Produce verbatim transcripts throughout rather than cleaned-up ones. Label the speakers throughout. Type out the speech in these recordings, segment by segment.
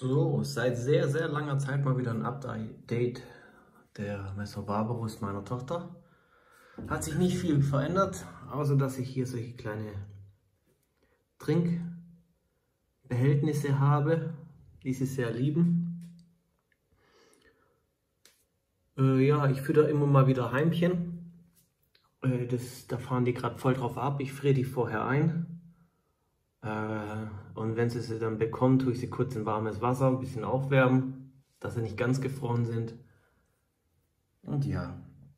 Speaker 1: So, seit sehr, sehr langer Zeit mal wieder ein Update der Messer Barbarus meiner Tochter. Hat sich nicht viel verändert, außer dass ich hier solche kleine Trinkbehältnisse habe, die sie sehr lieben. Äh, ja, ich fütter immer mal wieder Heimchen. Äh, das, da fahren die gerade voll drauf ab. Ich friere die vorher ein. Äh, und wenn sie sie dann bekommt, tue ich sie kurz in warmes Wasser, ein bisschen aufwärmen, dass sie nicht ganz gefroren sind. Und ja.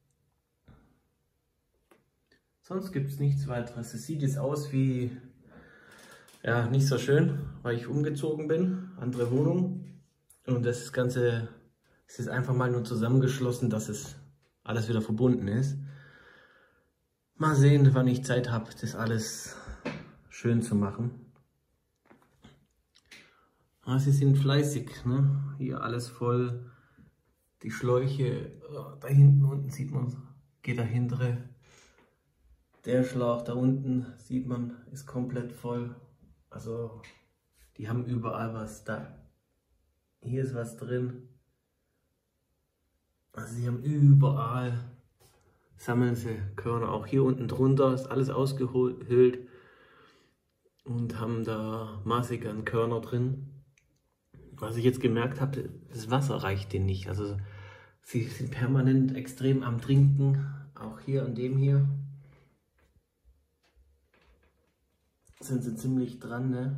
Speaker 1: Sonst gibt es nichts weiteres. Es sieht jetzt aus wie, ja, nicht so schön, weil ich umgezogen bin, andere Wohnung. Und das Ganze es ist einfach mal nur zusammengeschlossen, dass es alles wieder verbunden ist. Mal sehen, wann ich Zeit habe, das alles schön zu machen. Ah, sie sind fleißig, ne? Hier alles voll. Die Schläuche, oh, da hinten unten sieht man, geht der hintere. Der Schlauch da unten sieht man, ist komplett voll. Also die haben überall was da. Hier ist was drin. Also sie haben überall, sammeln sie Körner. Auch hier unten drunter ist alles ausgehöhlt. Und haben da massig an Körner drin. Was ich jetzt gemerkt habe, das Wasser reicht denen nicht. Also sie sind permanent extrem am Trinken. Auch hier an dem hier sind sie ziemlich dran, ne?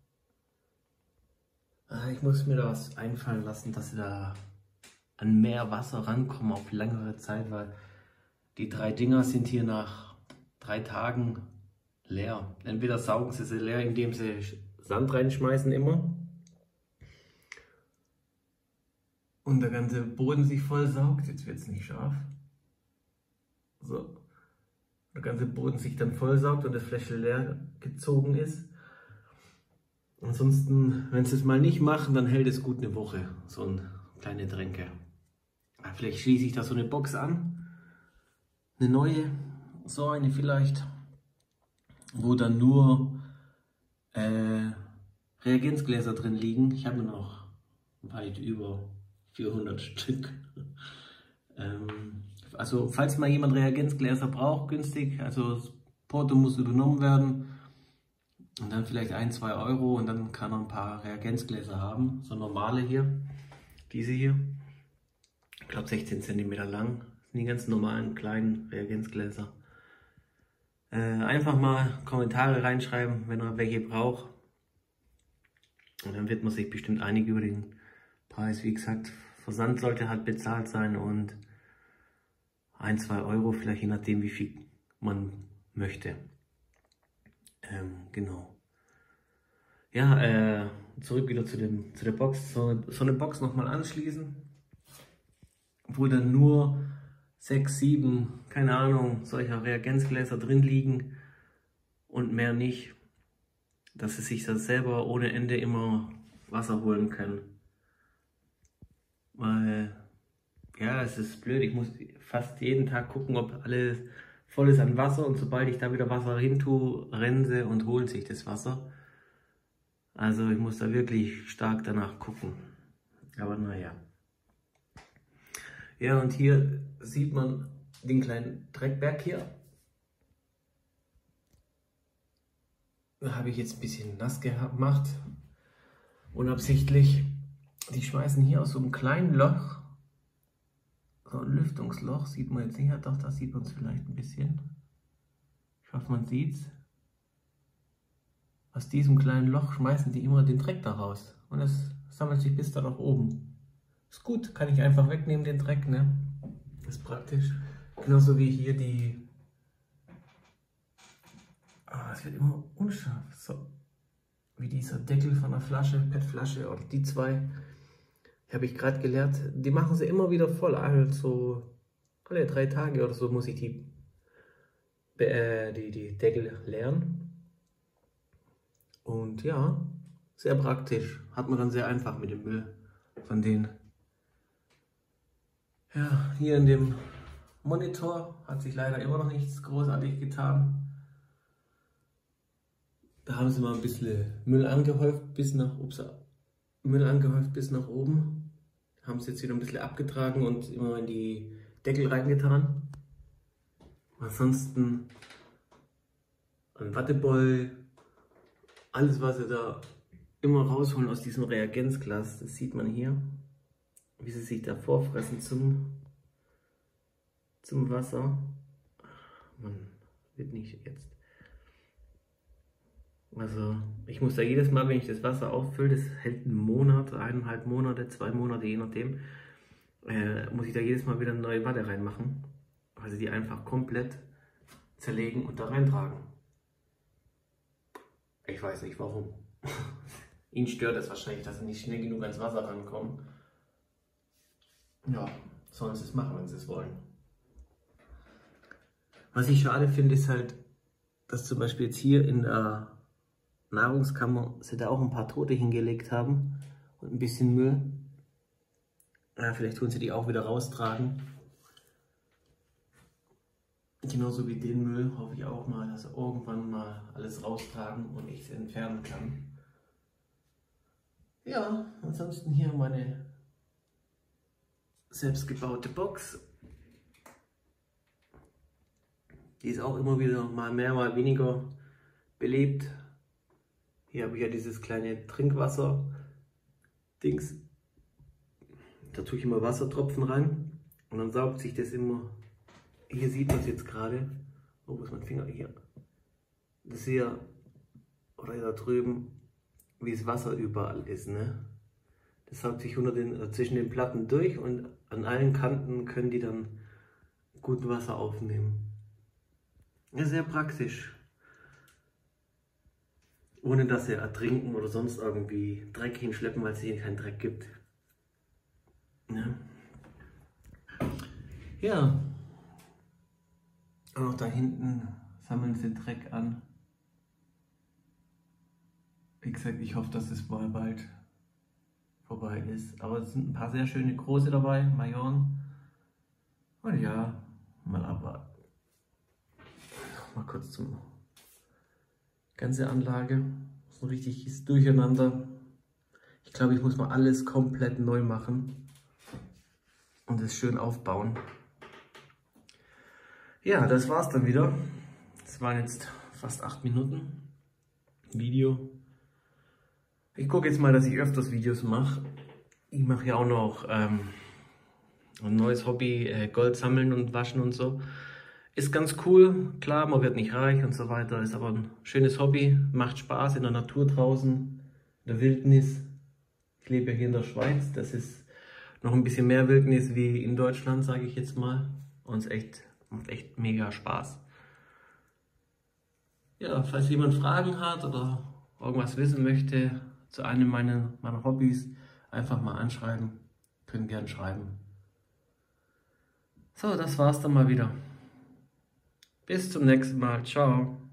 Speaker 1: Ich muss mir da was einfallen lassen, dass sie da an mehr Wasser rankommen auf längere Zeit, weil die drei Dinger sind hier nach drei Tagen leer. Entweder saugen sie sie leer, indem sie Sand reinschmeißen immer und der ganze Boden sich voll saugt. Jetzt wird es nicht scharf. So. Der ganze Boden sich dann voll saugt und das Fläche leer gezogen ist. Ansonsten, wenn sie es mal nicht machen, dann hält es gut eine Woche, so eine kleine Tränke. Vielleicht schließe ich da so eine Box an, eine neue, so eine vielleicht, wo dann nur äh, Reagenzgläser drin liegen. Ich habe noch weit über vierhundert Stück. ähm, also falls mal jemand Reagenzgläser braucht, günstig, also das Porto muss übernommen werden und dann vielleicht ein, zwei Euro und dann kann er ein paar Reagenzgläser haben, so normale hier, diese hier, ich glaube sechzehn Zentimeter lang, das sind die ganz normalen kleinen Reagenzgläser. Äh, einfach mal Kommentare reinschreiben, wenn ihr welche braucht. Und dann wird man sich bestimmt einig über den Preis. Wie gesagt, Versand sollte halt bezahlt sein und ein, zwei Euro, vielleicht je nachdem, wie viel man möchte. Ähm, genau. Ja, äh, zurück wieder zu, dem, zu der Box. So, so eine Box nochmal anschließen, wo dann nur sechs, sieben, keine Ahnung, solcher Reagenzgläser drin liegen und mehr nicht, dass sie sich das selber ohne Ende immer Wasser holen können. Weil, ja, es ist blöd, ich muss fast jeden Tag gucken, ob alles voll ist an Wasser und sobald ich da wieder Wasser hin tue, rennen sie und holen sich das Wasser. Also ich muss da wirklich stark danach gucken. Aber naja. Ja, und hier sieht man den kleinen Dreckberg hier. Da habe ich jetzt ein bisschen nass gemacht, unabsichtlich. Die schmeißen hier aus so einem kleinen Loch, so ein Lüftungsloch, sieht man jetzt nicht, ja, doch, da sieht man es vielleicht ein bisschen. Ich hoffe, man sieht es. Aus diesem kleinen Loch schmeißen die immer den Dreck da raus und es sammelt sich bis da nach oben. Ist gut, kann ich einfach wegnehmen, den Dreck, ne? Ist praktisch. Genauso wie hier die... Ah, es wird immer unscharf. So. Wie dieser Deckel von der Flasche, P E T-Flasche oder die zwei. Habe ich gerade gelernt. Die machen sie immer wieder voll. Also alle drei Tage oder so muss ich die, äh, die, die Deckel leeren. Und ja, sehr praktisch. Hat man dann sehr einfach mit dem Müll von denen. Ja, hier in dem Monitor hat sich leider immer noch nichts großartig getan. Da haben sie mal ein bisschen Müll angehäuft bis nach, ups, Müll angehäuft bis nach oben. Haben es jetzt wieder ein bisschen abgetragen und immer in die Deckel reingetan. Ansonsten ein Wattebeutel, alles was sie da immer rausholen aus diesem Reagenzglas, das sieht man hier, wie sie sich da vorfressen zum, zum Wasser. Man wird nicht jetzt. Also ich muss da jedes Mal, wenn ich das Wasser auffülle, das hält einen Monat, eineinhalb Monate, zwei Monate, je nachdem, äh, muss ich da jedes Mal wieder eine neue Watte reinmachen. Also die einfach komplett zerlegen und da reintragen. Ich weiß nicht warum. Ihn stört es wahrscheinlich, dass sie nicht schnell genug ans Wasser rankommen. Ja, sollen sie es machen, wenn sie es wollen. Was ich schade finde, ist halt, dass zum Beispiel jetzt hier in der Nahrungskammer sie da auch ein paar Tote hingelegt haben und ein bisschen Müll. Ja, vielleicht tun sie die auch wieder raustragen. Genauso wie den Müll hoffe ich auch mal, dass sie irgendwann mal alles raustragen und ich es entfernen kann. Ja, ansonsten hier meine selbstgebaute Box. Die ist auch immer wieder mal mehr, mal weniger belebt. Hier habe ich ja dieses kleine Trinkwasser-Dings. Da tue ich immer Wassertropfen rein und dann saugt sich das immer. Hier sieht man es jetzt gerade. Oh, wo ist mein Finger? Hier. Das hier, oder da drüben, wie das Wasser überall ist. Ne? Das saugt sich unter den, äh, zwischen den Platten durch und an allen Kanten können die dann gut Wasser aufnehmen. Ja, sehr praktisch. Ohne dass sie ertrinken oder sonst irgendwie Dreck hinschleppen, weil es hier keinen Dreck gibt. Ja. Ja. Auch da hinten sammeln sie Dreck an. Wie gesagt, ich hoffe, dass es mal bald vorbei ist. Aber es sind ein paar sehr schöne große dabei, Majoren. Und ja, mal abwarten. Mal kurz zum ganze Anlage. So ein richtiges Durcheinander. Ich glaube, ich muss mal alles komplett neu machen und es schön aufbauen. Ja, das war's dann wieder. Das waren jetzt fast acht Minuten Video. Ich gucke jetzt mal, dass ich öfters Videos mache. Ich mache ja auch noch ähm, ein neues Hobby, äh, Gold sammeln und waschen und so. Ist ganz cool, klar, man wird nicht reich und so weiter, ist aber ein schönes Hobby, macht Spaß in der Natur draußen, in der Wildnis. Ich lebe ja hier in der Schweiz, das ist noch ein bisschen mehr Wildnis wie in Deutschland, sage ich jetzt mal. Und es echt, macht echt mega Spaß. Ja, falls jemand Fragen hat oder irgendwas wissen möchte zu einem meiner, meiner Hobbys, einfach mal anschreiben, können gern schreiben. So, das war's dann mal wieder. Bis zum nächsten Mal. Ciao.